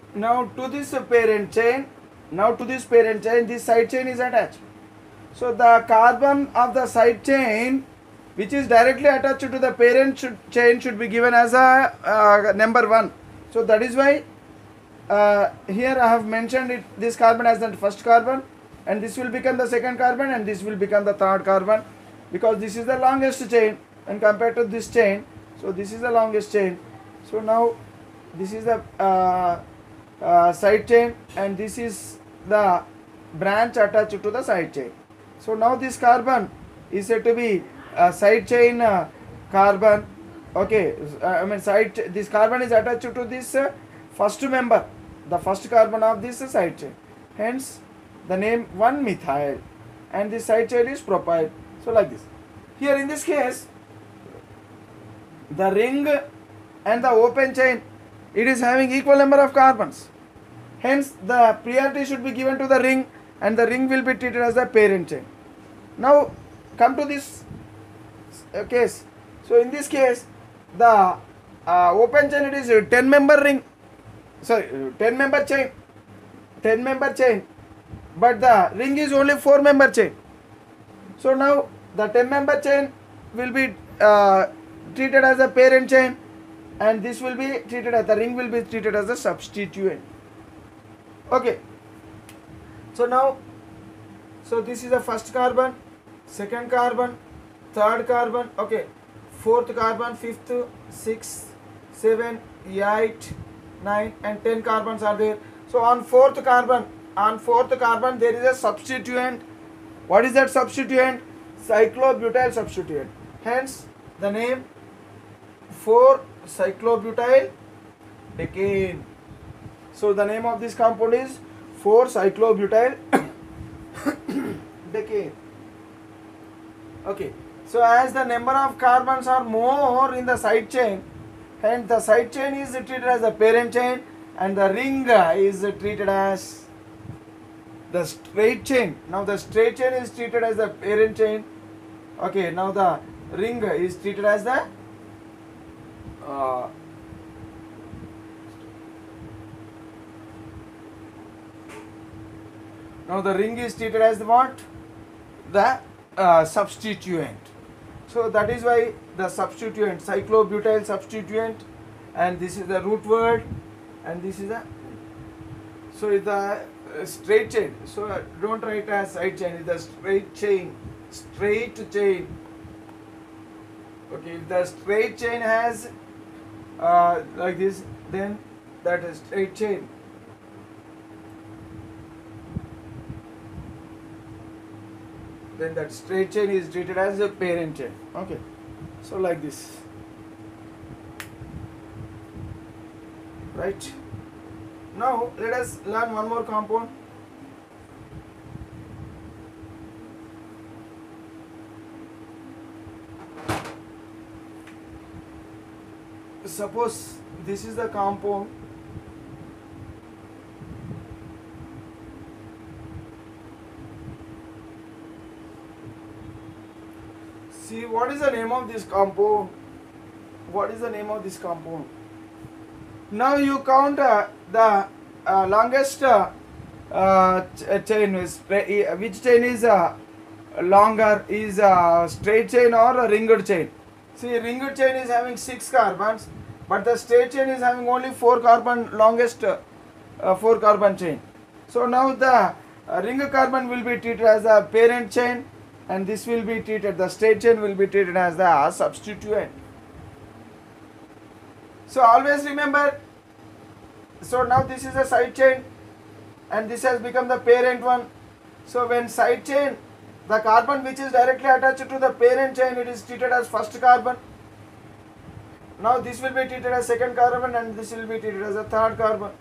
Now to this parent chain, this side chain is attached. So the carbon of the side chain which is directly attached to the parent chain should be given as a number 1. So that is why here I have mentioned it, this carbon as the first carbon, and this will become the second carbon, and this will become the third carbon, because this is the longest chain and compared to this chain. So this is the longest chain. So now this is the side chain, and this is the branch attached to the side chain. So now this carbon is said to be side chain carbon. Okay, this carbon is attached to this first member, the first carbon of this side chain. Hence the name 1-methyl, and this side chain is propyl. So like this. Here in this case, the ring and the open chain, it is having equal number of carbons. Hence the priority should be given to the ring, and the ring will be treated as the parent chain. Now come to this case. So in this case, the open chain, it is a 10-member ring, sorry, 10-member chain, 10-member chain, but the ring is only 4-member chain. So now the 10-member chain will be treated as a parent chain, and this will be treated as, the ring will be treated as a substituent. Okay. So now, so this is the first carbon, second carbon, third carbon, okay, fourth carbon, fifth, sixth, 7, 8, 9 and 10 carbons are there. So on fourth carbon there is a substituent. What is that substituent? Cyclobutyl substituent. Hence the name 4-cyclobutyl decane. So the name of this compound is 4-cyclobutyl decane. Okay. So as the number of carbons are more in the side chain, hence the side chain is treated as the parent chain, and the ring is treated as the straight chain. Now the straight chain is treated as the parent chain. Okay. Now the ring is treated as the now the ring is treated as the what? The substituent. So that is why the substituent, cyclobutyl substituent, and this is the root word, and this is the, so it's the straight chain. So don't write as side chain, it's the straight chain, straight chain. Okay, if the straight chain has like this, then that is straight chain. Then that straight chain is treated as a parent chain. Okay, so like this, right? Now let us learn one more compound. Suppose this is the compound. See, what is the name of this compound? What is the name of this compound? Now you count the longest chain. Which chain is longer? Is a straight chain or a ringed chain? See, ringed chain is having 6 carbons, but the straight chain is having only 4 carbon, longest 4 carbon chain. So now the ring carbon will be treated as a parent chain, and this will be treated, the straight chain will be treated as the substituent. So always remember, so now this is a side chain, and this has become the parent one. So when side chain, the carbon which is directly attached to the parent chain, it is treated as first carbon. Now this will be treated as second carbon, and this will be treated as a third carbon.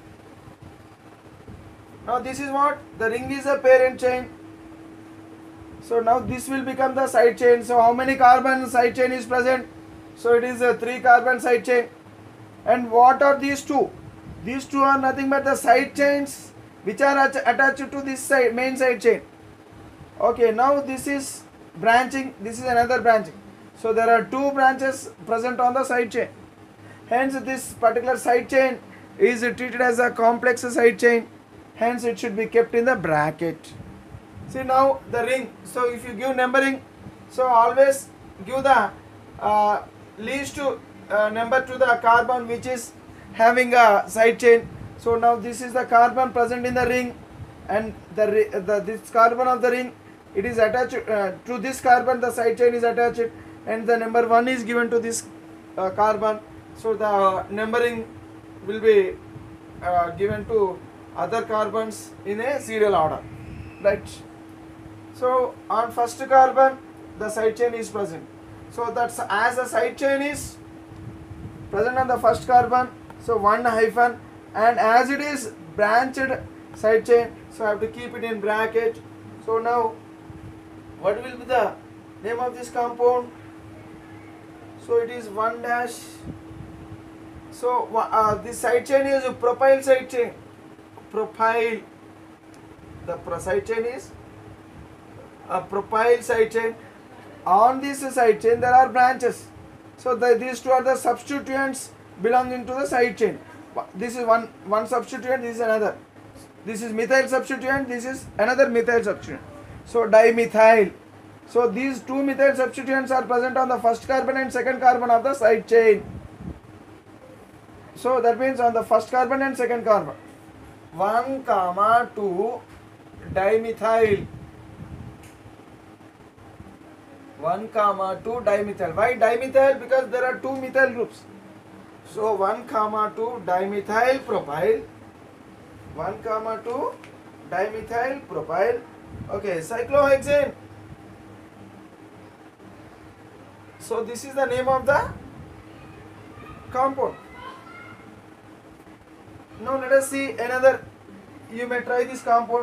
Now this is what? The ring is a parent chain. So now this will become the side chain. So how many carbon side chain is present? So it is a 3 carbon side chain. And what are these two? These two are nothing but the side chains which are attached to this side, main side chain. Okay, now this is branching, this is another branching. So there are 2 branches present on the side chain. Hence this particular side chain is treated as a complex side chain, hence it should be kept in the bracket. See now the ring, so if you give numbering, so always give the least to number to the carbon which is having a side chain. So now this is the carbon present in the ring, and this carbon of the ring, it is attached to this carbon, the side chain is attached, and the number 1 is given to this carbon. So the numbering will be given to other carbons in a serial order, right? So on first carbon the side chain is present, so that's as the side chain is present on the first carbon, so 1 hyphen, and as it is branched side chain, so I have to keep it in bracket. So now what will be the name of this compound? So it is 1 dash. So this side chain is a propyl side chain. Propyl. The side chain is a propyl side chain. On this side chain there are branches. So these two are the substituents belonging to the side chain. This is one substituent, this is another. This is methyl substituent, this is another methyl substituent. So dimethyl. So these two methyl substituents are present on the first carbon and second carbon of the side chain. So that means on the first carbon and second carbon, 1, 2 dimethyl. 1, 2 dimethyl. Why dimethyl? Because there are two methyl groups. So 1, 2 dimethyl propyl. 1, 2 dimethyl propyl. Okay, cyclohexane. So this is the name of the compound. Now let us see another. You may try this compound.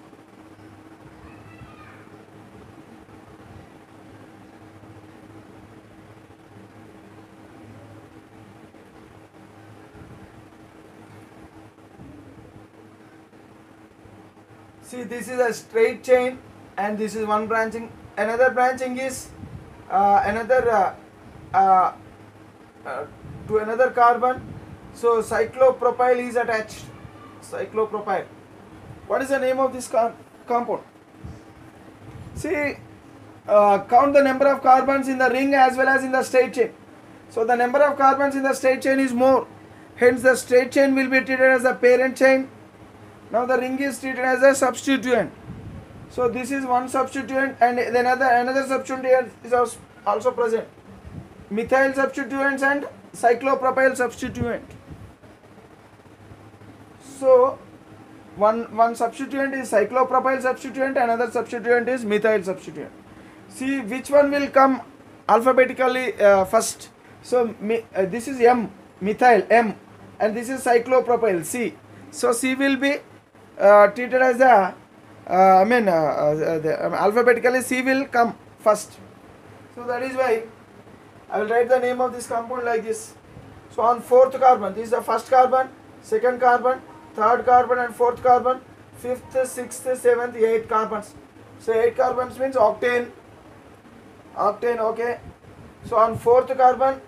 See, this is a straight chain and this is one branching. Another branching is to another carbon. So cyclopropyl is attached. Cyclopropyl. What is the name of this compound? See, count the number of carbons in the ring as well as in the straight chain. So the number of carbons in the straight chain is more. Hence the straight chain will be treated as the parent chain. Now the ring is treated as a substituent. So this is one substituent, and then another substituent is also present. Methyl substituents and cyclopropyl substituent. So one substituent is cyclopropyl substituent, another substituent is methyl substituent. See which one will come alphabetically first. So this is M, methyl M, and this is cyclopropyl C. So C will be treated as the alphabetically C will come first. So that is why I will write the name of this compound like this. So on fourth carbon, this is the first carbon, second carbon, third carbon and fourth carbon, fifth, sixth, seventh, 8 carbons. So 8 carbons means octane. Octane, okay. So on fourth carbon,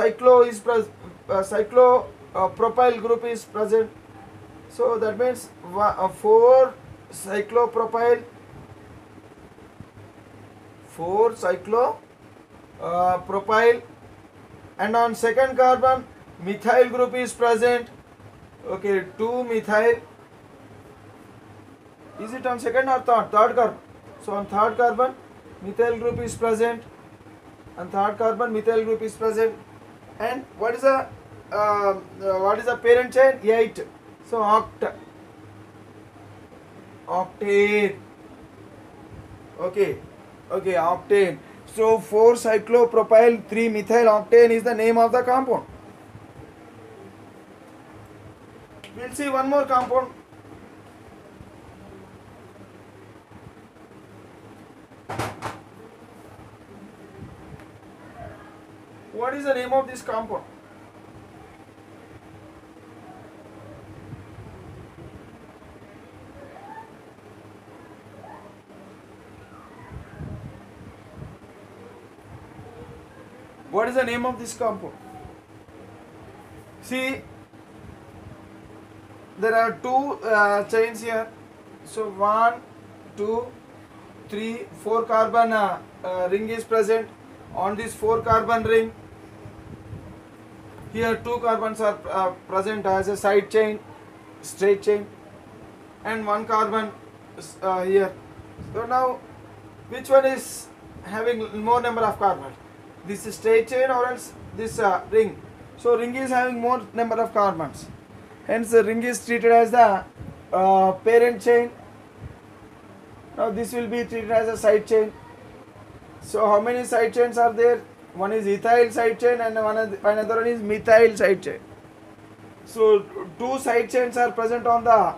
cyclopropyl group is present. So that means 4 cyclopropyl, 4 cyclopropyl, and on second carbon methyl group is present. Okay, 2 methyl. Is it on second or third? Third carbon. So on third carbon methyl group is present. On third carbon methyl group is present. And what is the parent chain? 8. So octane. Okay, octane. So 4 cyclopropyl, 3 methyl octane is the name of the compound. We'll see one more compound. What is the name of this compound? What is the name of this compound? See, there are two chains here. So 1, 2, 3, 4 carbon ring is present on this 4 carbon ring. Here 2 carbons are present as a side chain, straight chain, and 1 carbon here. So now which one is having more number of carbons? This is straight chain or else this ring? So ring is having more number of carbons. Hence the ring is treated as the parent chain. Now this will be treated as a side chain. So how many side chains are there? One is ethyl side chain and another one is methyl side chain. So two side chains are present on the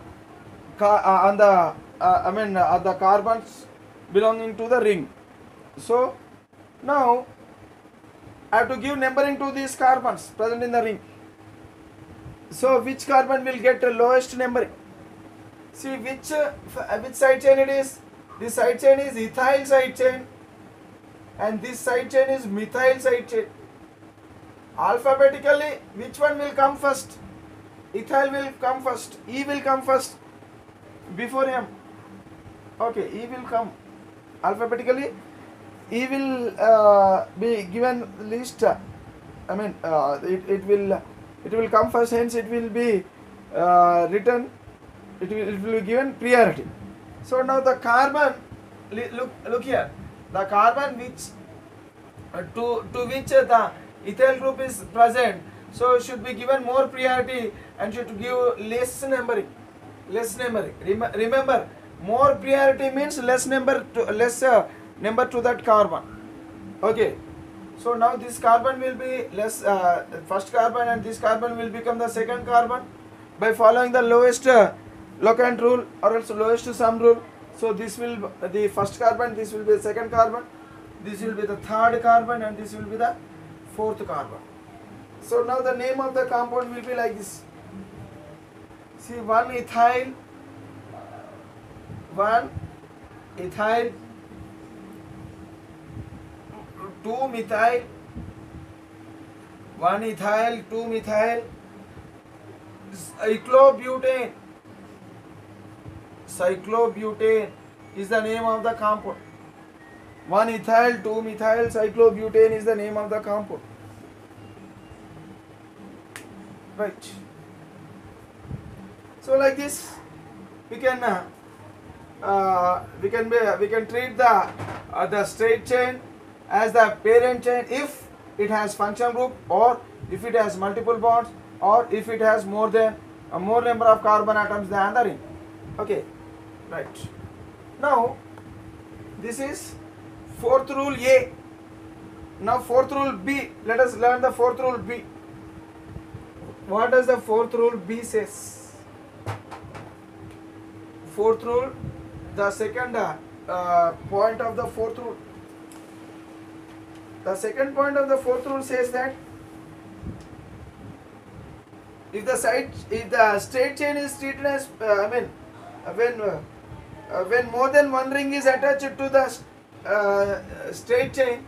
the carbons belonging to the ring. So now I have to give numbering to these carbons present in the ring. So which carbon will get the lowest numbering? See which side chain it is. This side chain is ethyl side chain and this side chain is methyl side chain. Alphabetically, which one will come first? Ethyl will come first. E will come first before M. Okay, E will come alphabetically. E will be given least. It will come first. Hence, it will be written. It will be given priority. So now the carbon. Look here. The carbon which to which the ethyl group is present, so should be given more priority and should give less numbering. Remember, more priority means less number to that carbon. Okay. So now this carbon will be less first carbon and this carbon will become the second carbon by following the lowest locant rule or else lowest sum rule. So this will be the first carbon, this will be the second carbon, this will be the third carbon and this will be the fourth carbon. So now the name of the compound will be like this. See 1 ethyl, 2 methyl, 1 ethyl, 2 methyl, cyclobutane is the name of the compound. 1 ethyl, 2 methyl, cyclobutane is the name of the compound. Right. So like this, we can treat the straight chain as the parent chain if it has function group or if it has multiple bonds or if it has more number of carbon atoms than the ring. Okay. Right. Now this is fourth rule A. Now fourth rule B. Let us learn the fourth rule B. What does the fourth rule B says? Fourth rule, the second point of the fourth rule. The second point of the fourth rule says that if the straight chain is treated as when more than one ring is attached to the straight chain,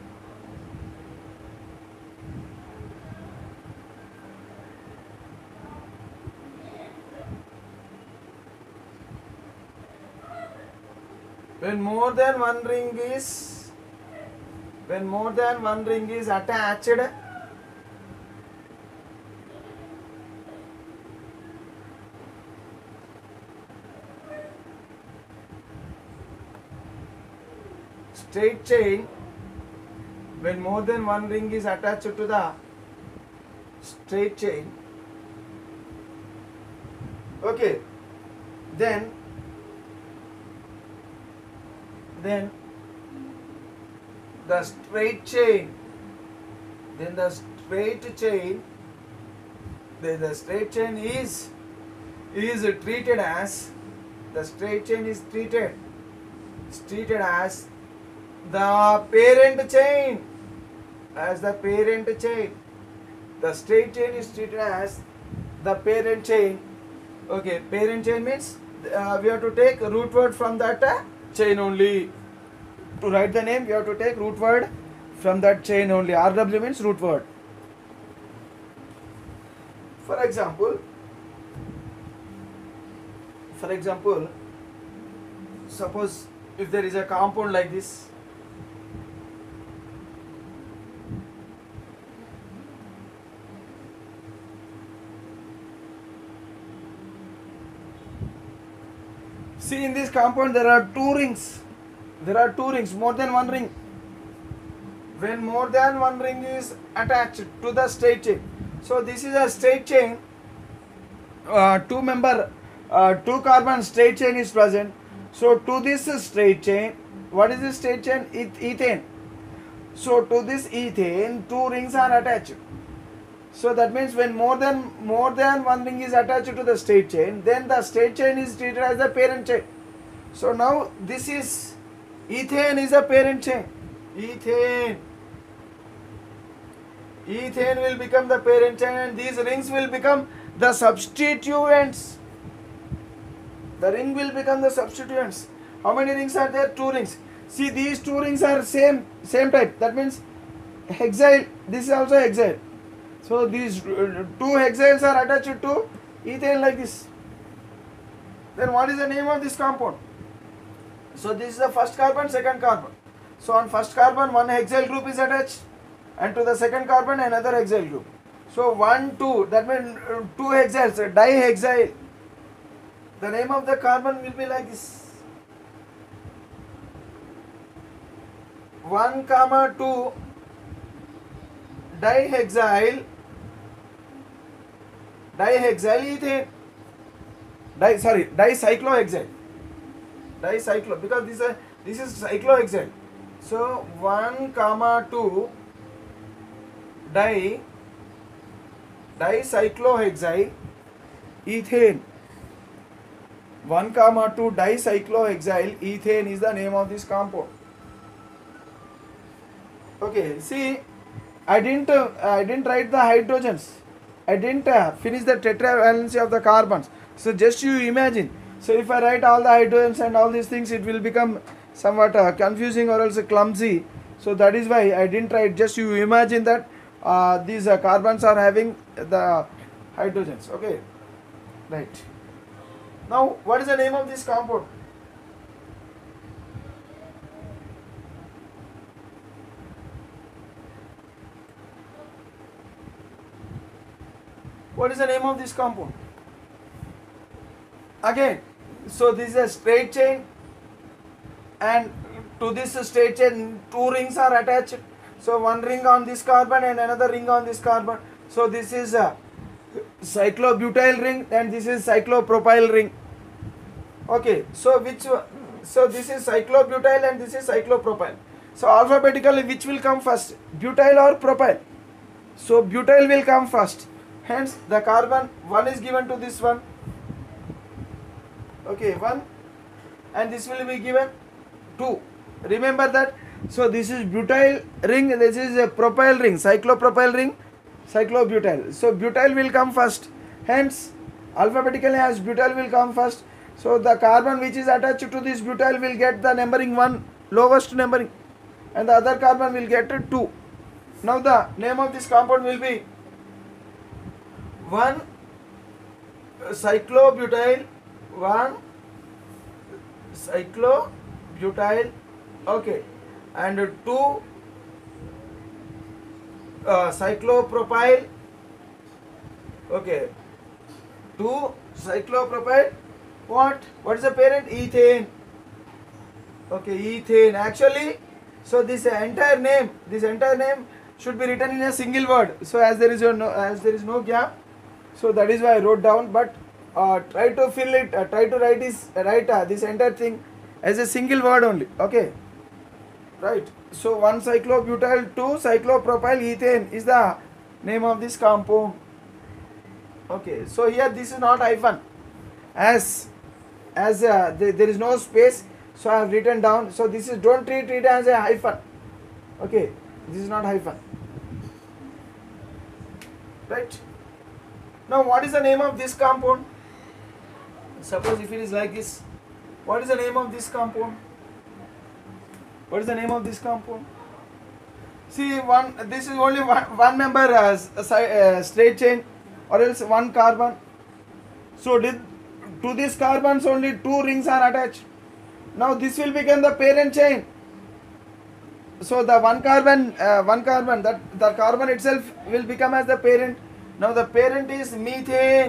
when more than one ring is attached, straight chain, when more than one ring is attached to the straight chain, okay, then the straight chain is treated as the parent chain. The straight chain is treated as the parent chain. Okay, parent chain means we have to take root word from that chain only. To write the name, we have to take root word from that chain only. RW means root word. For example, For example, suppose if there is a compound like this, see in this compound there are two rings. There are two rings, more than one ring. When more than one ring is attached to the straight chain, so this is a straight chain, two carbon straight chain is present. So to this straight chain, what is this straight chain? Ethane. So to this ethane, two rings are attached. So that means when more than one ring is attached to the straight chain, then the straight chain is treated as the parent chain. So now this is ethane is a parent chain. Ethane will become the parent chain, and these rings will become the substituents. The ring will become the substituents. How many rings are there? Two rings. See, these two rings are same type. That means hexyl. This is also hexyl. So these two hexyls are attached to ethane like this. Then what is the name of this compound? So this is the first carbon, second carbon. So on first carbon one hexyl group is attached, and to the second carbon another hexyl group. So 1, 2, that means two hexyls, dihexyl. The name of the carbon will be like this. 1, 2 dihexyl ethane. Dicyclohexyl. Because this is cyclohexyl. So 1, 2 dicyclohexyl ethane. 1, 2 dicyclohexyl ethane is the name of this compound. Okay, see, I didn't write the hydrogens. I didn't finish the tetravalency of the carbons. So just you imagine. So if I write all the hydrogens and all these things, it will become somewhat confusing or else clumsy. So that is why I didn't write. Just you imagine that these carbons are having the hydrogens. Okay, right. Now, what is the name of this compound? What is the name of this compound? Again, so this is a straight chain, and to this straight chain two rings are attached. So one ring on this carbon and another ring on this carbon. So this is a cyclobutyl ring and this is cyclopropyl ring. Okay, so so this is cyclobutyl and this is cyclopropyl. So alphabetically which will come first, butyl or propyl? So butyl will come first. Hence the carbon 1 is given to this one. Okay, 1, and this will be given 2. Remember that. So this is butyl ring, this is a propyl ring, cyclopropyl ring, cyclobutyl. So butyl will come first. Hence alphabetically as butyl will come first. So the carbon which is attached to this butyl will get the numbering 1, lowest numbering, and the other carbon will get 2. Now the name of this compound will be 1 cyclobutyl, 1 cyclobutyl, okay, and 2 cyclopropyl, okay, 2 cyclopropyl. What is the parent? Ethane. Okay, ethane. Actually, so this entire name should be written in a single word. So as there is no gap, so that is why I wrote down. But try to fill it. Try to write this entire thing as a single word only. Okay, right. So 1 cyclobutyl, 2 cyclopropyl ethane is the name of this compound. Okay, so here this is not hyphen, as there is no space, so I have written down. So this is, don't treat it as a hyphen. Okay, this is not hyphen. Right. Now what is the name of this compound? Suppose if it is like this, what is the name of this compound? What is the name of this compound? See, this is only one member straight chain, or else one carbon. So to these carbons only 2 rings are attached. Now this will become the parent chain. So the one carbon that the carbon itself will become as the parent. Now the parent is methane.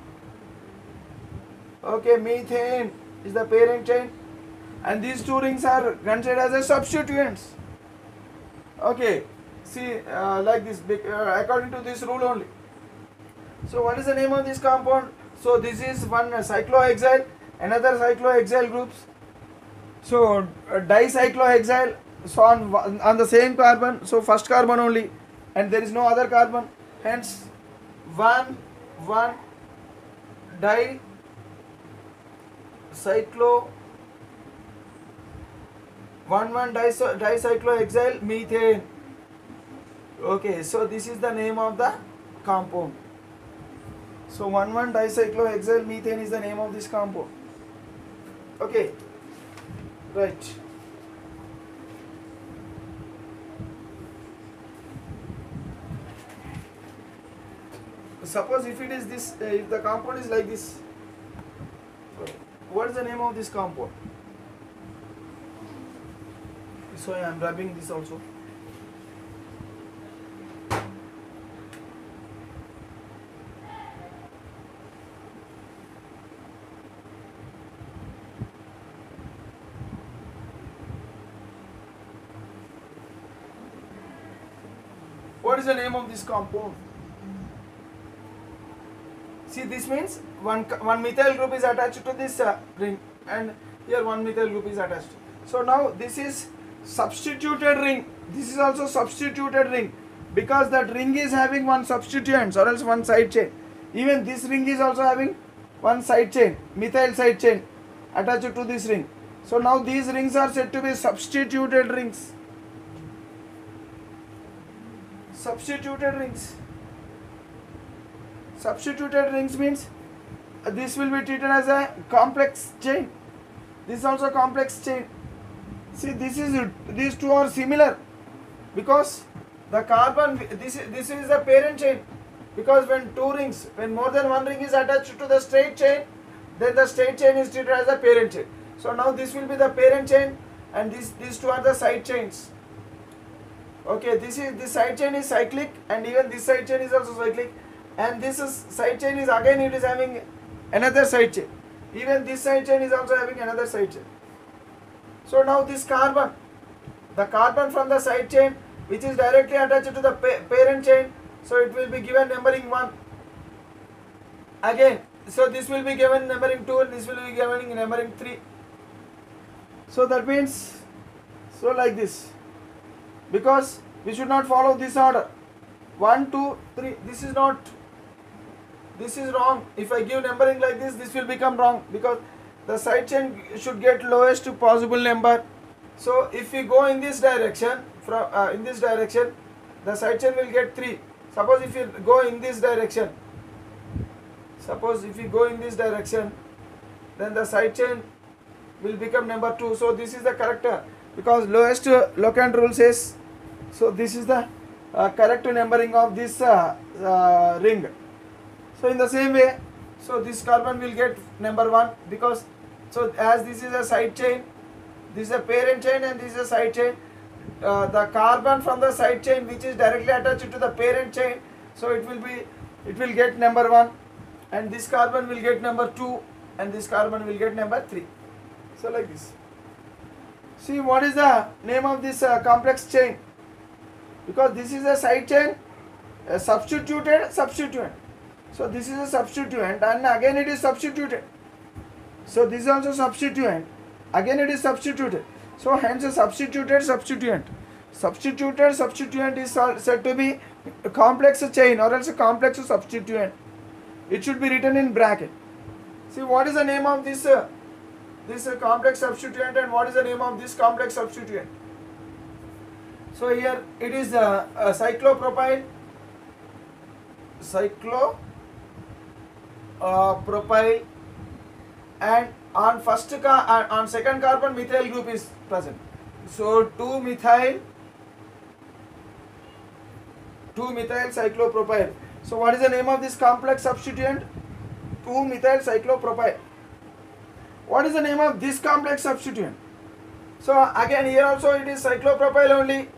Okay, methane is the parent chain, and these 2 rings are considered as a substituents. Okay, see, like this, according to this rule only. So what is the name of this compound? So this is one cyclohexyl, another cyclohexyl groups. So dicyclohexyl, so on the same carbon, so first carbon only, and there is no other carbon, hence 1 dicyclohexyl methane. Okay, so this is the name of the compound. So 1,1-dicyclohexyl methane is the name of this compound. Okay, right. Suppose if it is this, if the compound is like this, what is the name of this compound? So I am rubbing this also. What is the name of this compound? See, this means one methyl group is attached to this ring, and here one methyl group is attached. So now this is substituted ring. This is also substituted ring, because that ring is having one substituent or else one side chain. Even this ring is also having one side chain, methyl side chain attached to this ring. So now these rings are said to be substituted rings. Substituted rings. Substituted rings means this will be treated as a complex chain. This is also complex chain. See, these two are similar, because the carbon, this is the parent chain, because when more than one ring is attached to the straight chain, then the straight chain is treated as a parent chain. So now this will be the parent chain, and these two are the side chains. Okay, this side chain is cyclic, and even this side chain is also cyclic, and side chain is again, it is having another side chain. Even this side chain is also having another side chain. So now this carbon, the carbon from the side chain, which is directly attached to the parent chain, so it will be given numbering 1. Again, so this will be given numbering 2, and this will be given numbering 3. So that means, so like this, because we should not follow this order. 1, 2, 3. This is wrong. If I give numbering like this will become wrong, because the side chain should get lowest possible number. So if we go in this direction, in this direction, the side chain will get 3. Suppose if you go in this direction, then the side chain will become number 2. So this is the correct, because lowest locant rule says, so this is the correct numbering of this ring. So in the same way, so this carbon will get number 1, because so as this is a side chain, this is a parent chain, and this is a side chain, the carbon from the side chain which is directly attached to the parent chain, so it will get number 1, and this carbon will get number 2, and this carbon will get number 3. So like this. See, what is the name of this complex chain? Because this is a side chain, a substituted substituent. So this is a substituent, and again it is substituted. So this is also substituent, again it is substituted. So hence a substituted substituent. Substituted substituent is said to be a complex chain or else a complex substituent. It should be written in bracket. See, what is the name of this complex substituent, and what is the name of this complex substituent? So here it is cyclopropyl, propyl, and on second carbon methyl group is present. So 2-methyl cyclopropyl. So what is the name of this complex substituent? 2-methyl cyclopropyl. What is the name of this complex substituent? So again here also it is cyclopropyl only.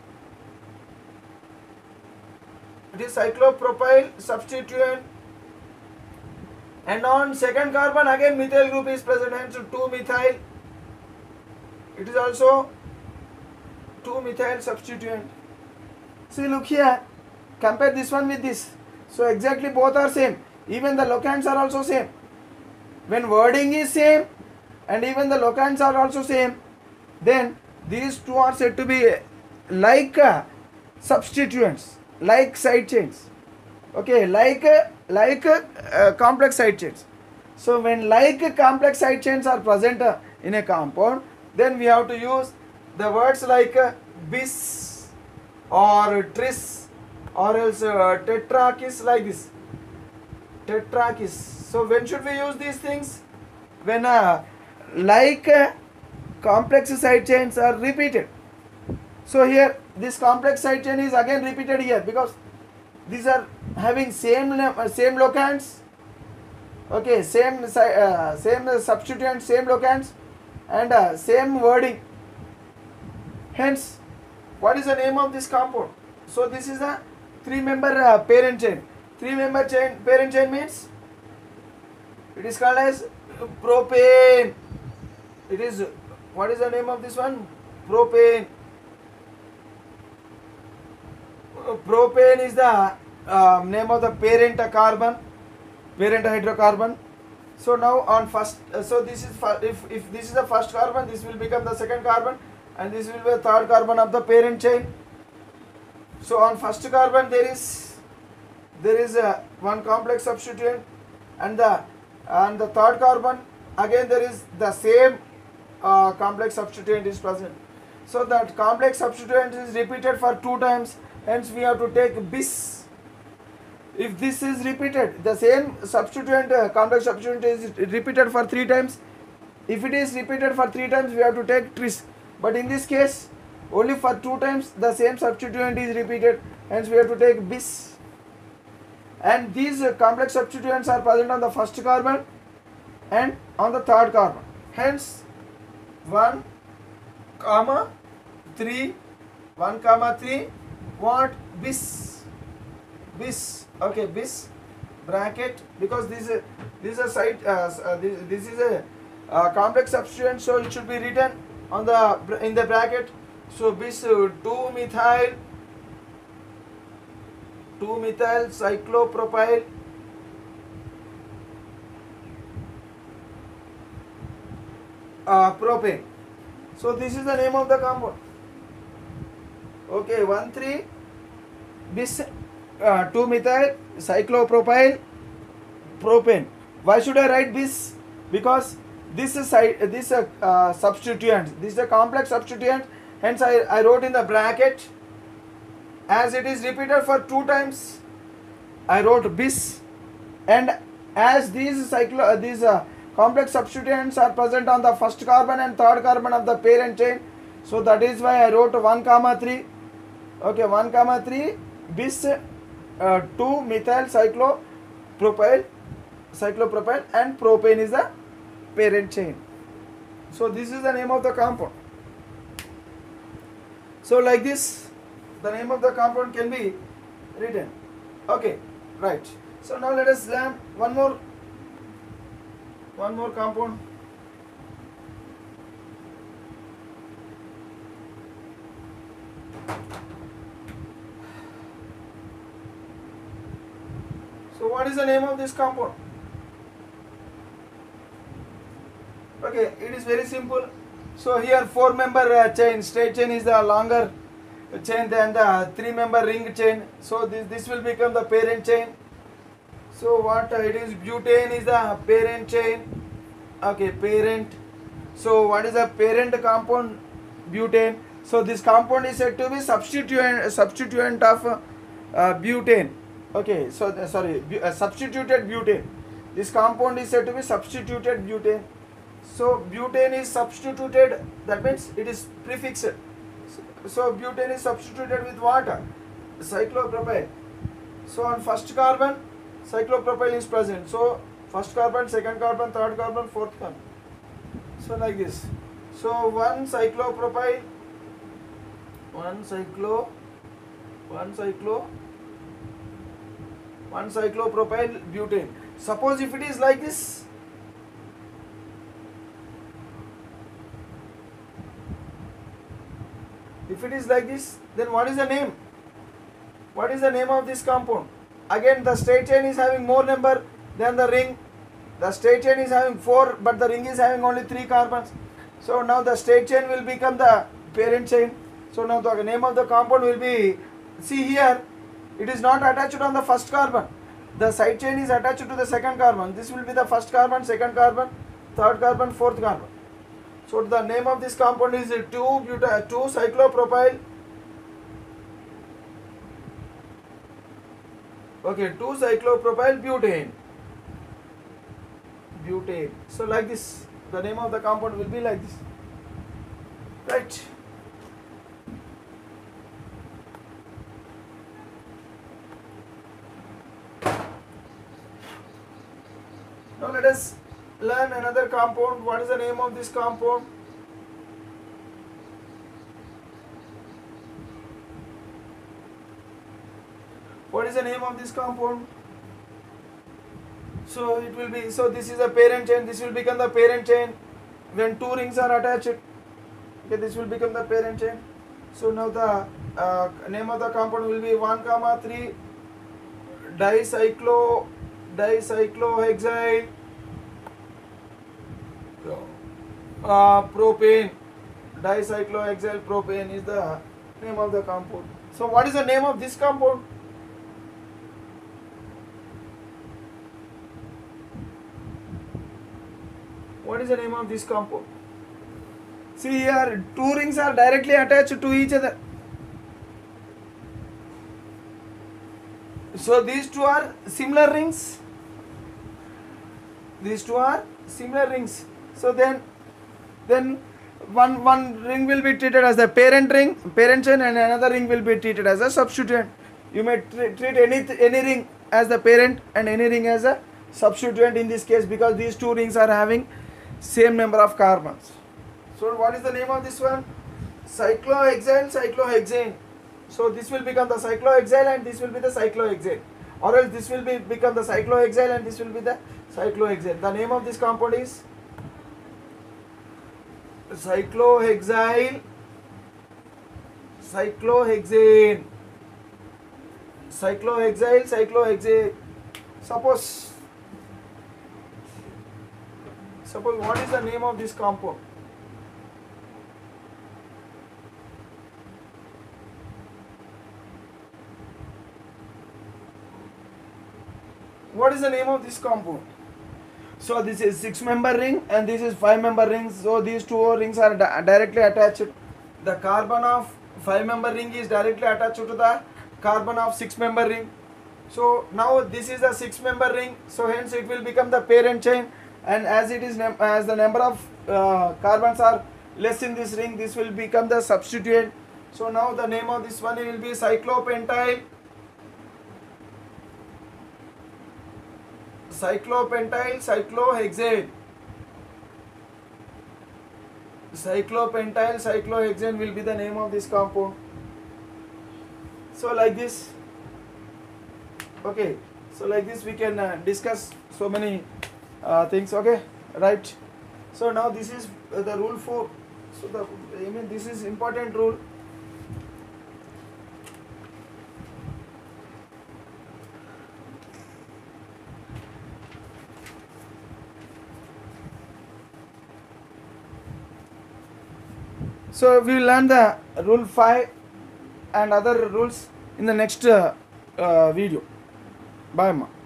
It is cyclopropyl substituent, and on second carbon again methyl group is present, hence 2-methyl. It is also 2-methyl substituent. See, look here, compare this one with this. So exactly both are same, even the locands are also same. When wording is same and even the locands are also same, then these two are said to be like substituents, like side chains. Okay, like complex side chains. So when like complex side chains are present in a compound, then we have to use the words like bis or tris, or else tetrakis, like this, tetrakis. So when should we use these things? When like complex side chains are repeated. So here this complex side chain is again repeated here, because these are having same locands. Okay, same substituent, same locands, and same wording. Hence, what is the name of this compound? So this is a 3-member parent chain. 3-member chain, parent chain means it is called as propane. It is, what is the name of this one? Propane. Propane is the name of the parent carbon, parent hydrocarbon. So now on first, so this is if this is the first carbon, this will become the second carbon, and this will be the third carbon of the parent chain. So on first carbon there is one complex substituent, and the third carbon again there is the same complex substituent is present. So that complex substituent is repeated for 2 times, hence we have to take bis. If this is repeated, the same substituent, complex substituent is repeated for 3 times. If it is repeated for 3 times, we have to take tris. But in this case, only for 2 times the same substituent is repeated, hence we have to take bis. And these complex substituents are present on the first carbon and on the third carbon. Hence 1, 3, what? Bis. Okay, bis bracket, because this is a side this is a complex substituent, so it should be written on the in the bracket. So bis 2-methyl cyclopropyl propane. So this is the name of the compound. Okay, 1,3 bis 2-methyl cyclopropyl propane. Why should I write bis? Because this is substituent. This is a complex substituent. Hence I wrote in the bracket. As it is repeated for 2 times, I wrote bis. And as these complex substituents are present on the first carbon and third carbon of the parent chain, so that is why I wrote 1,3. Okay, 1,3 bis 2-methyl cyclopropyl, and propane is the parent chain. So this is the name of the compound. So like this, the name of the compound can be written. Okay, right. So now let us learn one more compound. So what is the name of this compound? Okay, it is very simple. So here 4-member chain, straight chain is the longer chain than the 3-member ring chain. So this will become the parent chain. So what it is, butane is the parent chain. Okay, parent. So what is the parent compound? Butane. So this compound is said to be substituent of butane. Okay, so substituted butane. This compound is said to be substituted butane. So butane is substituted, that means it is prefixed. So butane is substituted with water, cyclopropyl. So on first carbon, cyclopropyl is present. So first carbon, second carbon, third carbon, fourth carbon. So like this. So one cyclopropyl butane. Suppose if it is like this, then what is the name? What is the name of this compound? Again, the straight chain is having more number than the ring. The straight chain is having 4, but the ring is having only 3 carbons. So now the straight chain will become the parent chain. So now the name of the compound will be, see here, it is not attached on the first carbon. The side chain is attached to the second carbon. This will be the first carbon, second carbon, third carbon, fourth carbon. So the name of this compound is 2-cyclopropyl. Okay, 2-cyclopropyl butane. So like this, the name of the compound will be like this, right? Now let us learn another compound. What is the name of this compound? What is the name of this compound? So it will be, so this is a parent chain, this will become the parent chain when 2 rings are attached. Okay, this will become the parent chain. So now the name of the compound will be 1,3 dicyclohexyl propane. Dicyclohexyl propane is the name of the compound. So what is the name of this compound? What is the name of this compound? See here, 2 rings are directly attached to each other. So these 2 are similar rings. So then one ring will be treated as the parent chain, and another ring will be treated as a substituent. You may treat any ring as the parent and any ring as a substituent in this case, because these 2 rings are having same number of carbons. So what is the name of this one? Cyclohexane. So this will become the cyclohexyl and this will be the cyclohexane, or else this will become the cyclohexyl and this will be the cyclohexane. The name of this compound is cyclohexane. Suppose what is the name of this compound? What is the name of this compound? So this is 6-member ring and this is 5-member ring. So these 2 rings are directly attached. The carbon of 5-member ring is directly attached to the carbon of 6-member ring. So now this is a 6-member ring. So hence it will become the parent chain. And as it is as the number of carbons are less in this ring, this will become the substituent. So now the name of this one will be cyclopentyl cyclohexane. Cyclopentyl cyclohexane will be the name of this compound. So like this. Okay, so like this we can discuss so many things. Okay, right. So now this is the rule 4. So this is important rule. So we will learn the rule 5 and other rules in the next video. Bye, ma.